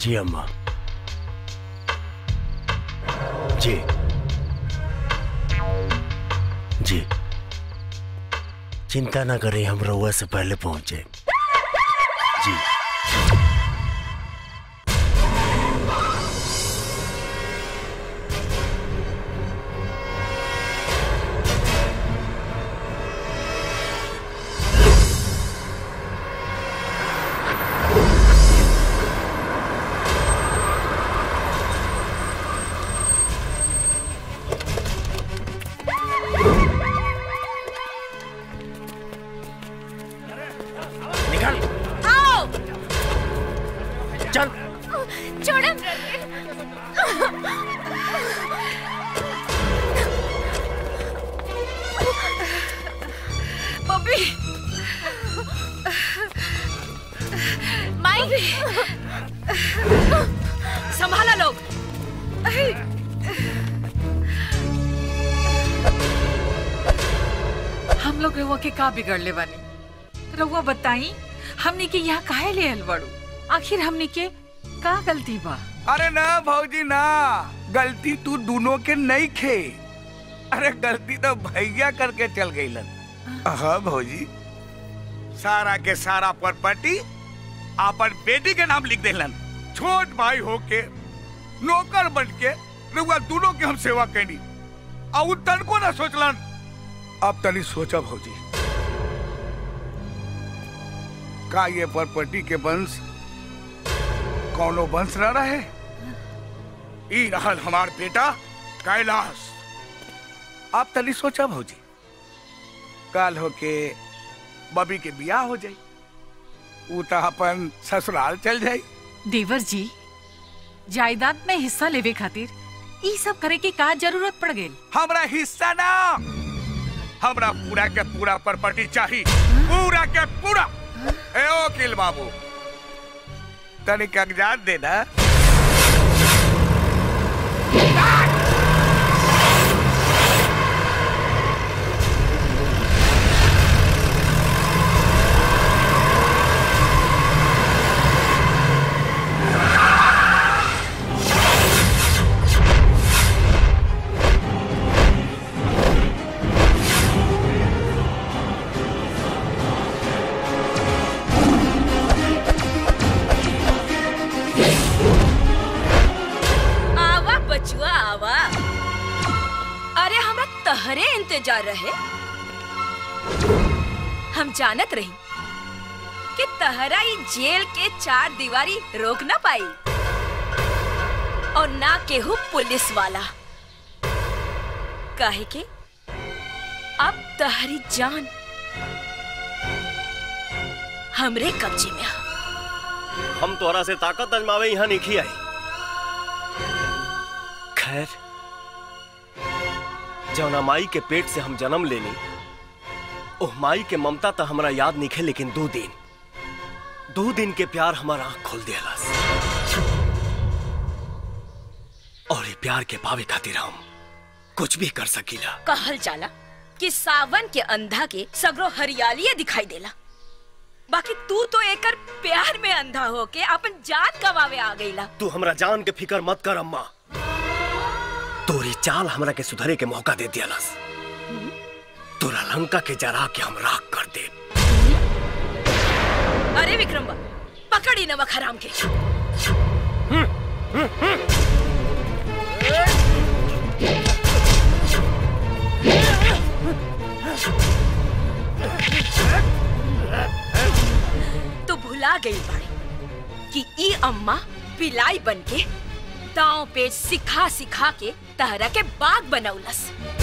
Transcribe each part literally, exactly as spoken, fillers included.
जी अम्मा। जी जी चिंता ना करें, हम रउआ से पहले पहुंचे। जी संभाला लोग। हम लोग रहुआ के का बिगड़ले बानी? रहुआ बताई हमने के यहाँ काहे ले आइल बाड़ू? आखिर हमने के का गलती बा? अरे ना भौजी ना, गलती तू दोनों के नहीं खे। अरे गलती तो भैया करके चल गई लन। हाँ भौजी, सारा के सारा प्रॉपर्टी अपन बेटी के नाम लिख देलन। छोट भाई होके नौकर बन के रुआ दोनों के हम सेवा कैनी, और तनको ना सोचलन। अब तनी सोचा भौजी, का ये प्रॉपर्टी के वंश कौनो वंश न रहे? ई रहल हमार बेटा कैलाश। आप तनी सोचा भौजी, काल होके बबी के बियाह हो जाई, ऊ तो अपन ससुराल चल जाई। देवर जी, जायदाद में हिस्सा लेवे खातिर ई सब करे की का जरूरत पड़ गई? हमरा हिस्सा ना, हमरा पूरा के पूरा प्रॉपर्टी चाहिए, पूरा के पूरा। ए वकील बाबू, तनी कागजात देना। तहरे इंतजार रहे। हम जानत रही कि तहरा ही जेल के चार दीवारी रोक ना पाई, और ना केहू पुलिस वाला। काहे के अब तहरी जान हमरे कब्जे में है। हम तोरा से ताकत आजमावे यहाँ नहीं आई। खैर, जौना माई के पेट से हम जन्म लेनी, ओह माई के ममता तो हमरा याद नहीं है, लेकिन दो दिन दो दिन के प्यार हमारा आंख खोल दिया। और ये प्यार के पावे खातिर हम कुछ भी कर सकीला। कहल जाला कि सावन के अंधा के सगरो हरियाली दिखाई देला, बाकी तू तो एकर प्यार में अंधा होके अपन जान गवावे आ गईला। तू हमरा जान के फिकर मत कर अम्मा, तोरी चाल हमरा के सुधरे के मौका दे दियालस। तोरा लंका के जरा के हम राख कर दे। अरे विक्रम, पकड़ी नमक हराम के। तो भुला गई बाड़ी कि ई अम्मा पिलाई बन के दांव पेच सिखा सिखा के तहरा के बाग बनौलस,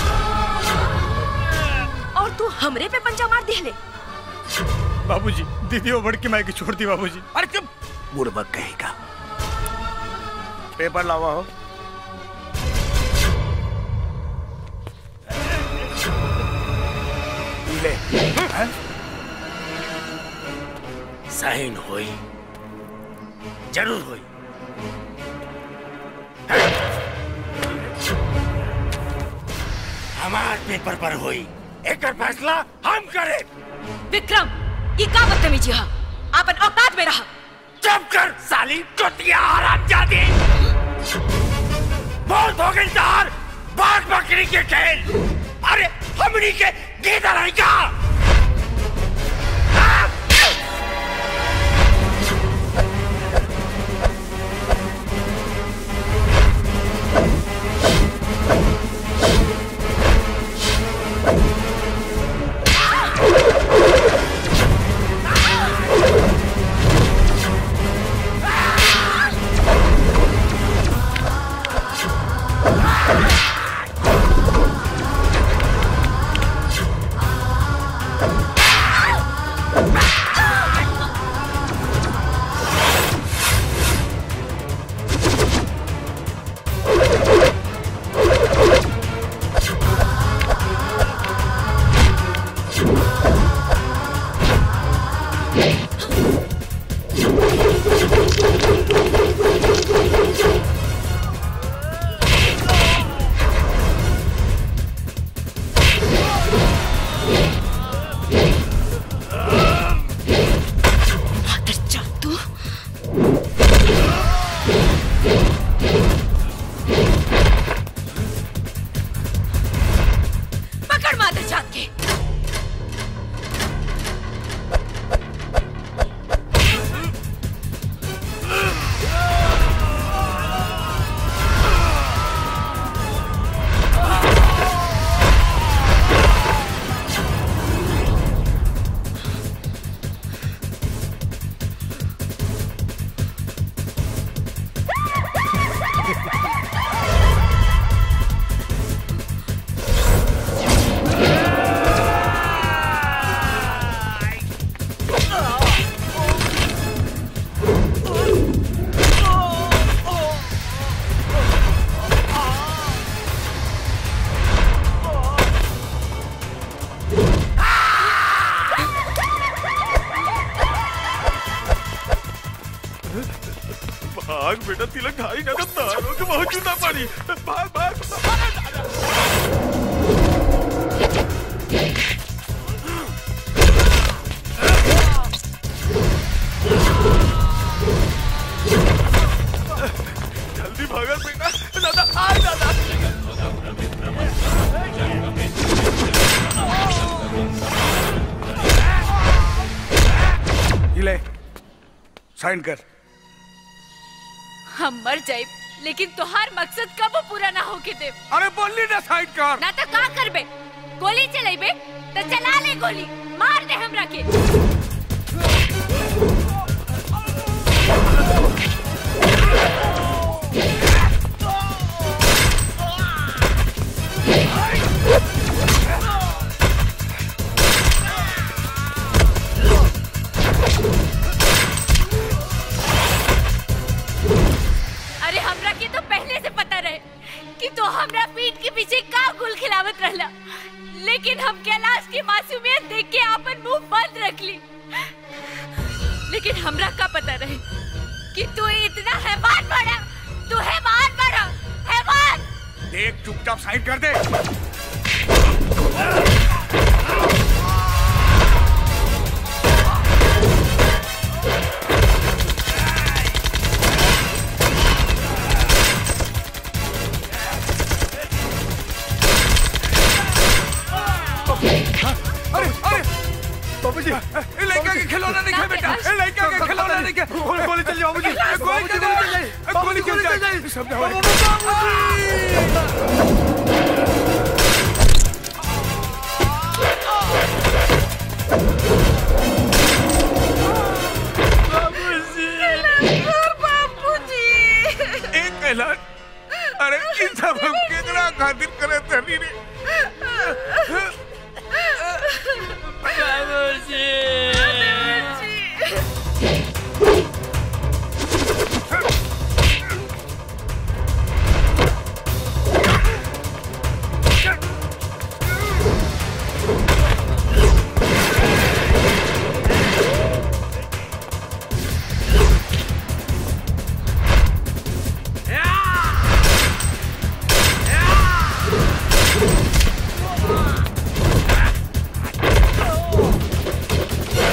और तू हमरे पे पंजा मार दिले। बाबूजी, दीदी वो बड़की माई की छोड़ दी बाबूजी। अरे चुप, बुड़बक कहेगा। पेपर लावा हो। ले। साइन होई, जरूर होई। हमार पेपर पर होई, एक फैसला हम करे। विक्रम, ये का बदतमीजी है? आपन औकात में रहा। चुप कर साली चुतिया हरामजादी। बहुत हो गई तार बाघ बकरी के खेल। अरे हमनी के गीदड़ है क्या? भाग बेटा, तिलक घाई ना तारों के बहुत जूता पड़ी। भाग भाग जल्दी भागा बेटा। दादा आ दादा। ले साइन कर। हम मर जाए लेकिन तोहार मकसद कब पूरा ना होके दे। अरे बोली ना साइड कर। ना तो का करबे? गोली चलेबे तो चला ले गोली, मार दे हमरा के। अरे हमरा के तो पहले से पता रहे कि तो हमरा पीठ के पीछे का गुल खिलावत रहला, लेकिन हम कैलाश की मासूमियत देख के आपन मुंह बंद रख ली। लेकिन हमरा का पता रहे कि तू इतना हैवान बड़ा, तू हैवान बड़ा, हैवान। देख चुपचाप साइड कर दे। अरे अरे बाबूजी, ए लड़का के खिलौना नहीं है बेटा। ए लड़का के खिलौना नहीं है। गोली गोली चल जाओ बाबूजी। गोली चल जाए, गोली चल जाए। सब बाबूजी एक ऐलान। अरे इन सब हम केकरा खातिर करे तनी रे। बाबूजी Yeah!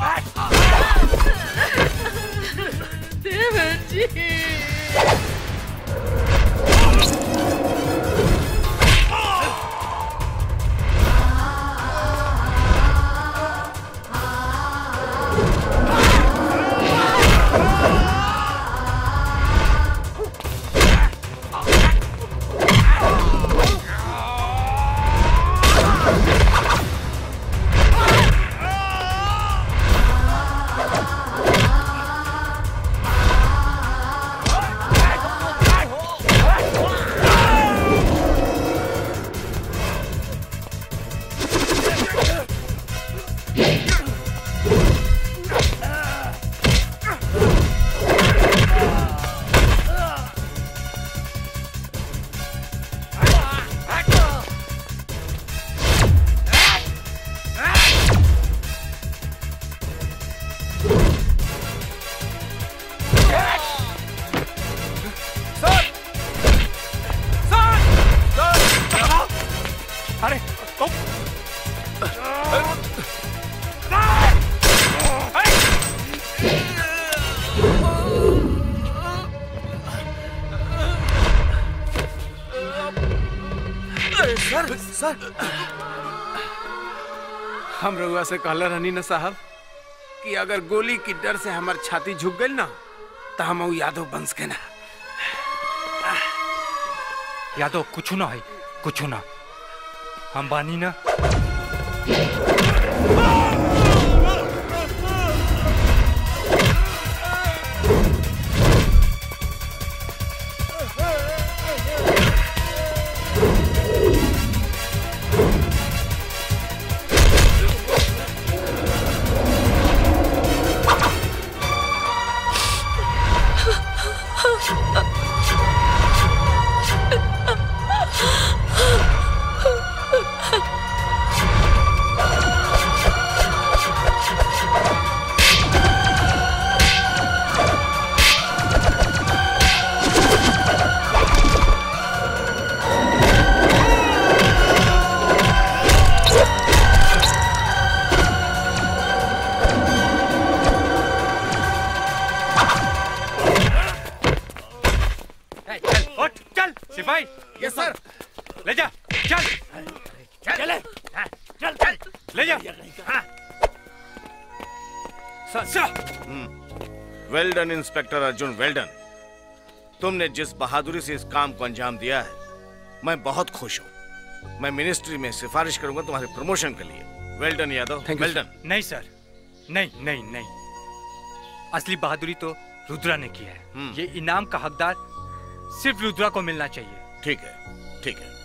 देवर जी। सर सर हम रउआ से कहला रहनी ना साहब कि अगर गोली की डर से हमार छाती झुक गई ना तो हम यादव वंश के ना। यादव कुछ ना है, कुछ ना, हम बानी ना। Well done inspector Arjun, well done. तुमने जिस बहादुरी से इस काम को अंजाम दिया है मैं बहुत खुश हूँ। मैं मिनिस्ट्री में सिफारिश करूंगा तुम्हारे प्रमोशन के लिए। Well done Yadav, well done. नहीं सर, नहीं नहीं नहीं, असली बहादुरी तो रुद्रा ने की है। ये इनाम का हकदार सिर्फ रुद्रा को मिलना चाहिए। ठीक है, ठीक है।